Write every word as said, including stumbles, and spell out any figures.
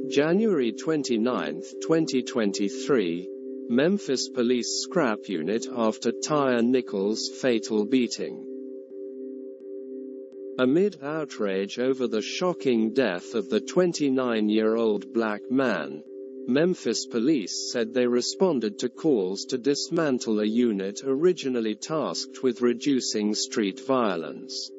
January twenty-ninth, twenty twenty-three, Memphis police scrap unit after Tyre Nichols' fatal beating. Amid outrage over the shocking death of the twenty-nine-year-old black man, Memphis police said they responded to calls to dismantle a unit originally tasked with reducing street violence.